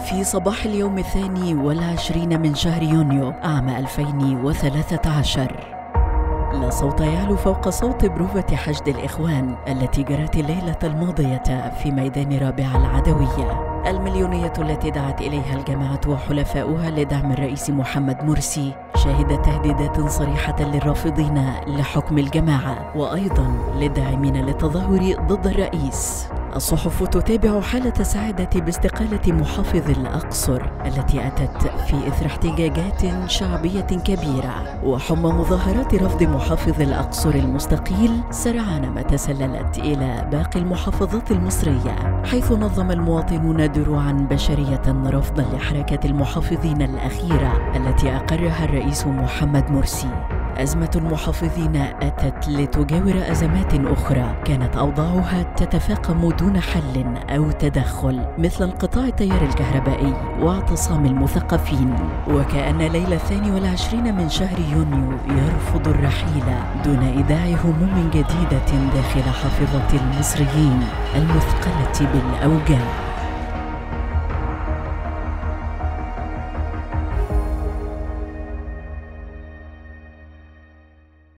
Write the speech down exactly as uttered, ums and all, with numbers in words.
في صباح اليوم الثاني والعشرين من شهر يونيو عام ألفين وثلاثة عشر، لا صوت يعلو فوق صوت بروفة حشد الإخوان التي جرت الليلة الماضية في ميدان رابعة العدوية المليونية التي دعت إليها الجماعة وحلفاؤها لدعم الرئيس محمد مرسي، شهدت تهديدات صريحة للرافضين لحكم الجماعة وأيضا للداعمين للتظاهر ضد الرئيس. الصحف تتابع حالة سعادة باستقالة محافظ الأقصر التي أتت في إثر احتجاجات شعبية كبيرة وحمى مظاهرات رفض محافظ الأقصر المستقيل سرعان ما تسللت إلى باقي المحافظات المصرية، حيث نظم المواطنون دروعا بشرية رفضا لحركة المحافظين الأخيرة التي أقرها الرئيس محمد مرسي. أزمة المحافظين أتت لتجاور أزمات أخرى كانت أوضاعها تتفاقم دون حل أو تدخل، مثل انقطاع التيار الكهربائي واعتصام المثقفين. وكأن ليلة الثاني والعشرين من شهر يونيو يرفض الرحيل دون إيداع هموم جديدة داخل حافظة المصريين المثقلة بالأوجاع.